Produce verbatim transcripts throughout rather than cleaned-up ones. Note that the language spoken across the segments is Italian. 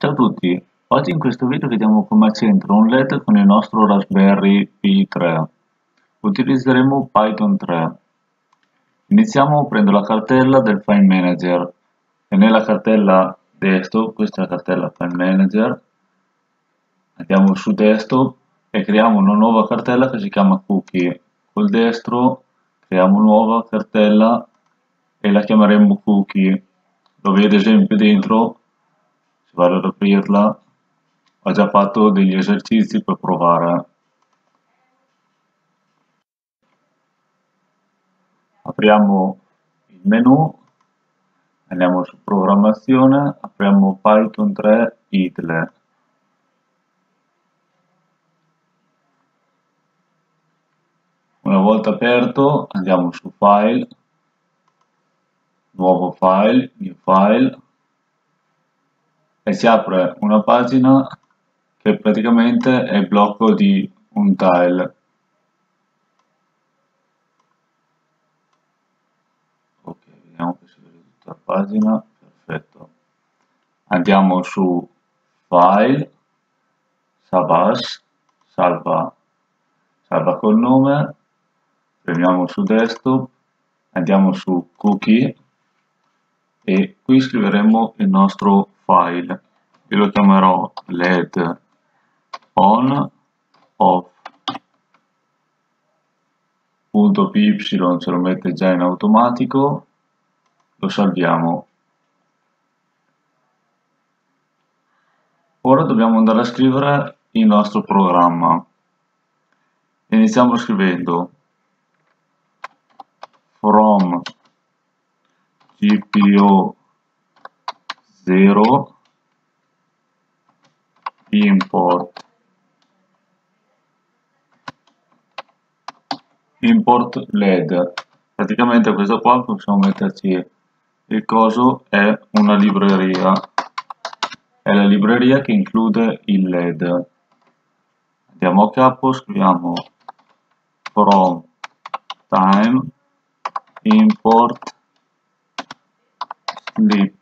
Ciao a tutti, oggi in questo video vediamo come accendere un LED con il nostro Raspberry Pi tre. Utilizzeremo Python tre. Iniziamo prendo la cartella del File Manager e nella cartella desktop, questa è la cartella File Manager, andiamo su desktop e creiamo una nuova cartella che si chiama cookie. Col destro creiamo una nuova cartella e la chiameremo cookie, dove ad esempio dentro, se vado ad aprirla, ho già fatto degli esercizi per provare. Apriamo il menu, andiamo su programmazione, apriamo Python tre idle. Una volta aperto andiamo su file, nuovo file, new file, e si apre una pagina che praticamente è il blocco di un tile. Ok, vediamo che si vede tutta la pagina, perfetto. Andiamo su file, savas, salva, salva col nome, premiamo su desktop, andiamo su cookie e qui scriveremo il nostro file. Io lo chiamerò led on off. .py ce lo mette già in automatico, lo salviamo. Ora dobbiamo andare a scrivere il nostro programma. Iniziamo scrivendo from gpo zero import import led. Praticamente questo qua possiamo metterci il coso, è una libreria, è la libreria che include il led. Andiamo a capo, scriviamo from time import sleep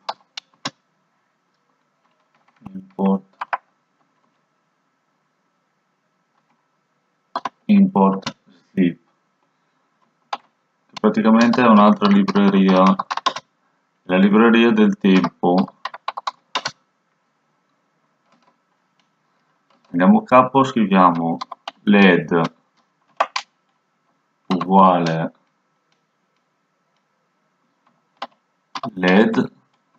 import import sleep, che praticamente è un'altra libreria, la libreria del tempo. Andiamo a capo, scriviamo led uguale led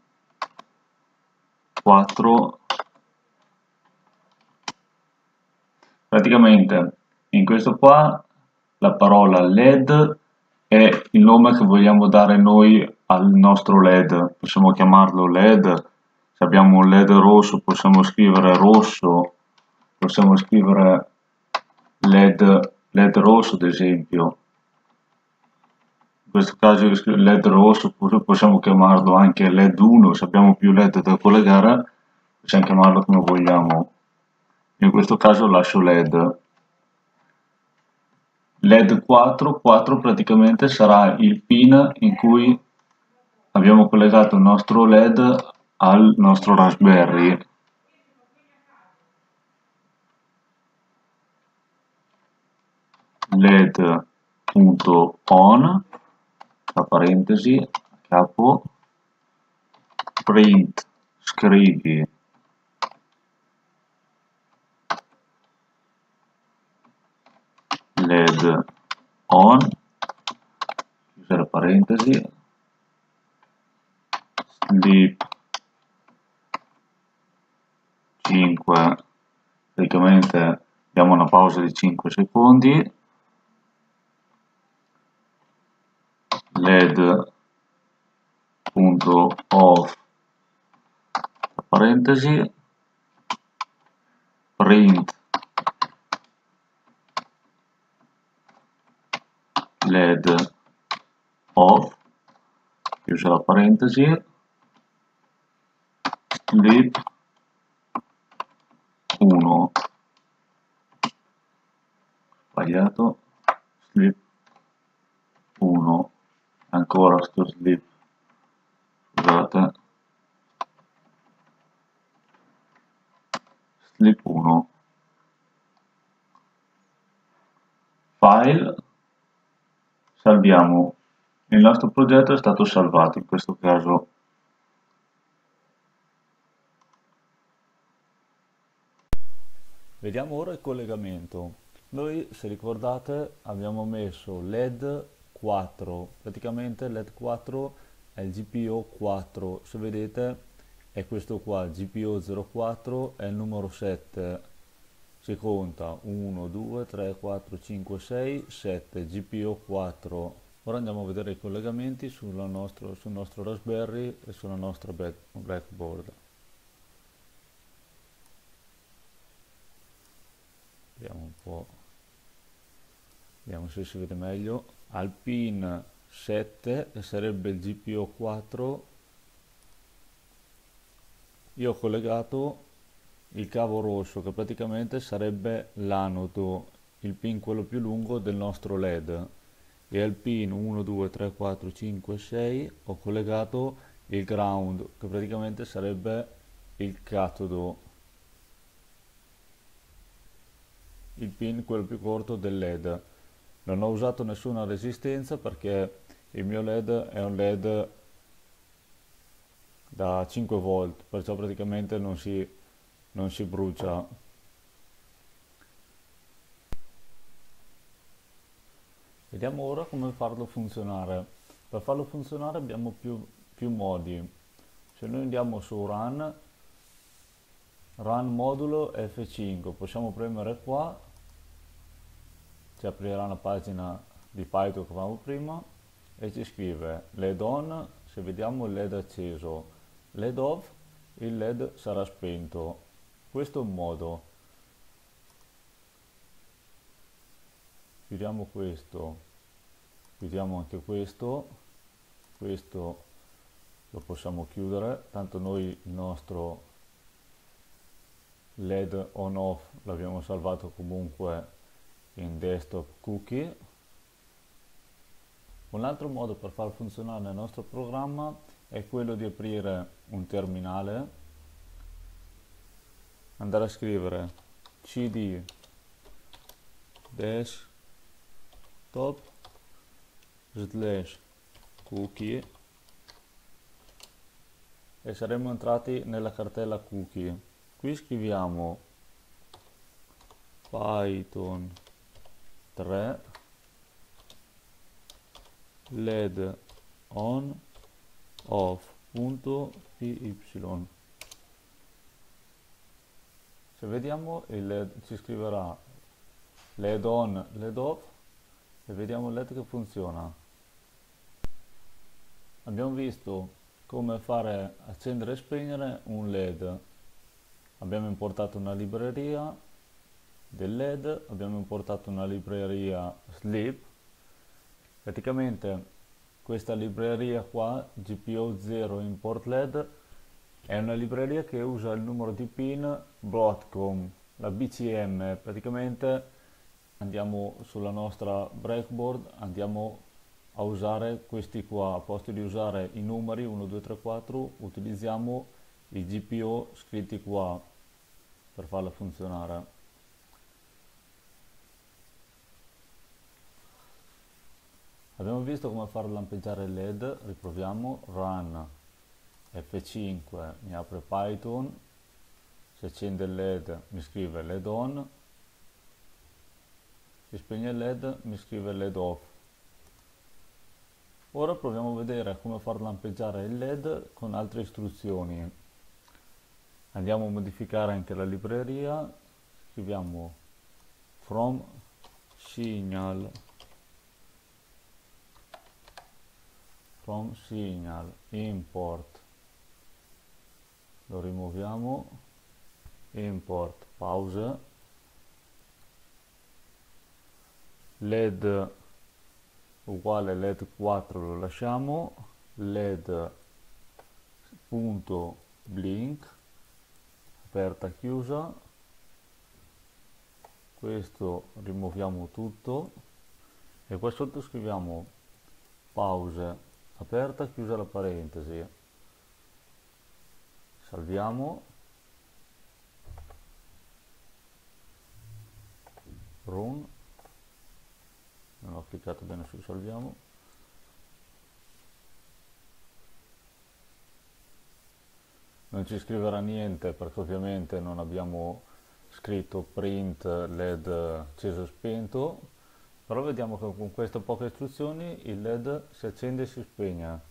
quattro. Praticamente in questo qua la parola led è il nome che vogliamo dare noi al nostro led. Possiamo chiamarlo led, se abbiamo un led rosso possiamo scrivere rosso, possiamo scrivere led, led rosso ad esempio. In questo caso io scrivo led rosso, possiamo chiamarlo anche led uno, se abbiamo più led da collegare possiamo chiamarlo come vogliamo. In questo caso lascio led. led quattro, quattro praticamente sarà il pin in cui abbiamo collegato il nostro led al nostro Raspberry. led.on, tra parentesi, a capo, print, scrivi led on, chiusa la parentesi, sleep cinque, praticamente diamo una pausa di cinque secondi, led.off, tra parentesi, print led off, chiusa la parentesi, sleep uno, sbagliato, sleep uno, ancora sto sleep, scusate, sleep uno, file, salviamo. Il nostro progetto è stato salvato in questo caso. Vediamo ora il collegamento. Noi, se ricordate, abbiamo messo led quattro, praticamente led quattro è il G P O quattro, se vedete è questo qua, G P O zero quattro è il numero sette, si conta uno, due, tre, quattro, cinque, sei, sette, G P O quattro. Ora andiamo a vedere i collegamenti sulla nostro- sul nostro Raspberry e sulla nostra back- Blackboard. Vediamo un po'. Vediamo se si vede meglio. Al pin sette, che sarebbe il G P O quattro, io ho collegato il cavo rosso, che praticamente sarebbe l'anodo, il pin quello più lungo del nostro led. E al pin uno, due, tre, quattro, cinque, sei ho collegato il ground, che praticamente sarebbe il catodo, il pin quello più corto del led. Non ho usato nessuna resistenza perché il mio led è un led da cinque volt, perciò praticamente non si, non si brucia. Vediamo ora come farlo funzionare. Per farlo funzionare abbiamo più, più modi. Se noi andiamo su Run, Run modulo F cinque, possiamo premere qua, ci aprirà una pagina di Python che avevamo prima e ci scrive led on, se vediamo il led acceso, led off, il led sarà spento. Questo è un modo. Chiudiamo questo, chiudiamo anche questo, questo lo possiamo chiudere, tanto noi il nostro led on off l'abbiamo salvato comunque in desktop cookie. Un altro modo per far funzionare il nostro programma è quello di aprire un terminale, andare a scrivere cd desktop slash cookie e saremo entrati nella cartella cookie. Qui scriviamo Python tre led on off.py. Se vediamo il led ci scriverà led on, led off e vediamo il led che funziona. Abbiamo visto come fare accendere e spegnere un led. Abbiamo importato una libreria del led, abbiamo importato una libreria sleep. Praticamente questa libreria qua, G P O zero import led, è una libreria che usa il numero di pin Broadcom, la B C M. Praticamente andiamo sulla nostra breakboard, andiamo a usare questi qua, a posto di usare i numeri uno, due, tre, quattro, utilizziamo i G P O scritti qua per farla funzionare. Abbiamo visto come far lampeggiare il led, riproviamo, run F cinque, mi apre Python, si accende il led mi scrive led on, si spegne il led mi scrive led off. Ora proviamo a vedere come far lampeggiare il led con altre istruzioni. Andiamo a modificare anche la libreria, scriviamo from signal from signal import, lo rimuoviamo, import pause, led uguale led quattro lo lasciamo, led punto blink aperta chiusa, questo rimuoviamo tutto e qua sotto scriviamo pause aperta chiusa la parentesi, salviamo, run, non ho cliccato bene su salviamo. Non ci scriverà niente perché ovviamente non abbiamo scritto print led acceso spento, però vediamo che con queste poche istruzioni il led si accende e si spegne.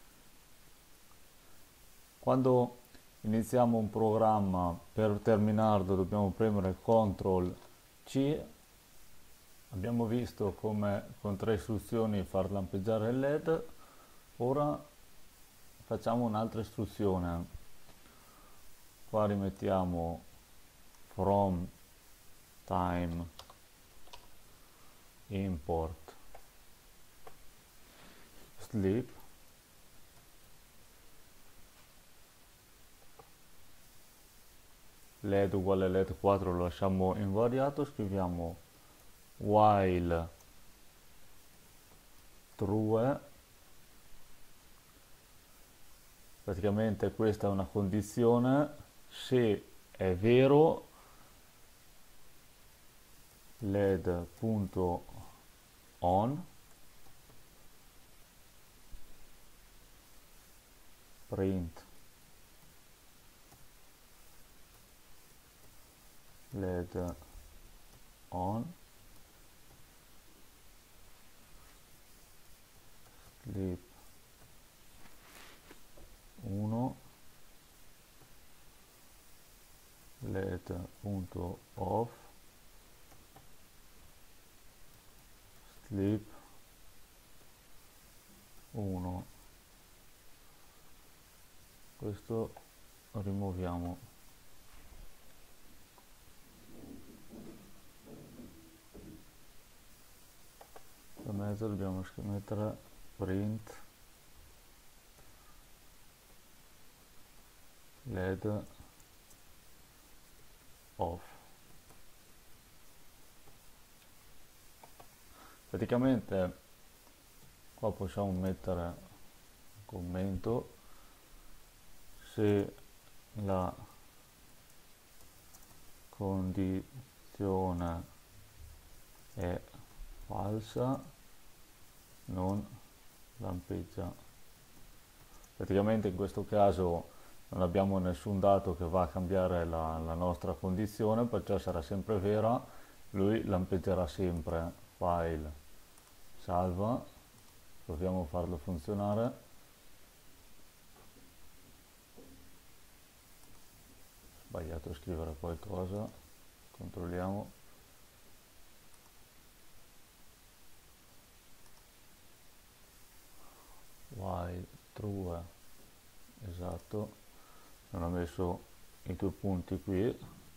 Quando iniziamo un programma, per terminarlo dobbiamo premere control C. Abbiamo visto come con tre istruzioni far lampeggiare il led. Ora facciamo un'altra istruzione. Qua rimettiamo from time import sleep, led uguale led quattro, lo lasciamo invariato, scriviamo while true, praticamente questa è una condizione, se è vero led.on print led on sleep uno led.off sleep uno. Questo rimuoviamo. Da mezzo dobbiamo mettere print led off. Praticamente qua possiamo mettere un commento: se la condizione è falsa non lampeggia. Praticamente in questo caso non abbiamo nessun dato che va a cambiare la, la nostra condizione, perciò sarà sempre vera, lui lampeggerà sempre. File, salva, proviamo a farlo funzionare. Sbagliato a scrivere qualcosa, controlliamo. While true, esatto, non ho messo i due punti qui.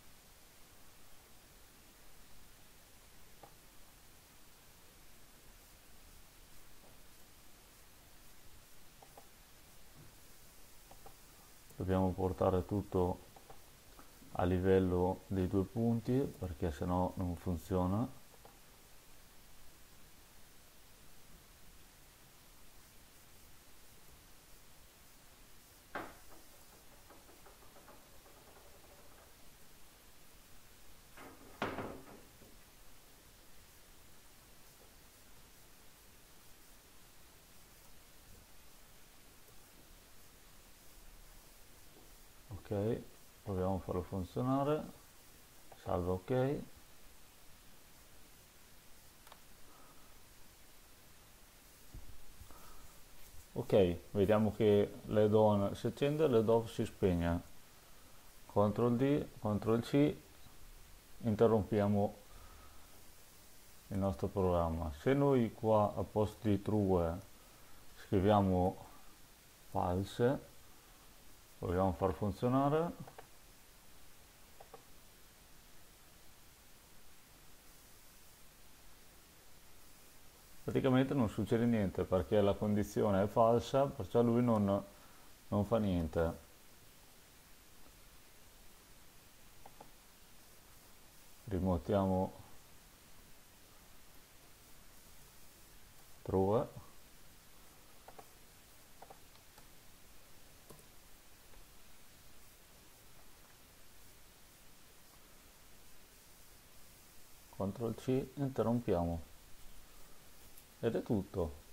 Dobbiamo portare tutto a livello dei due punti perché sennò non funziona. Ok, proviamo a farlo funzionare, salva, ok. Ok, vediamo che led on si accende e led off si spegne. control D, control C, interrompiamo il nostro programma. Se noi qua a posto di true scriviamo false, proviamo a far funzionare. Praticamente non succede niente perché la condizione è falsa, perciò lui non, non fa niente. Rimontiamo true. control C, interrompiamo. Ed è tutto.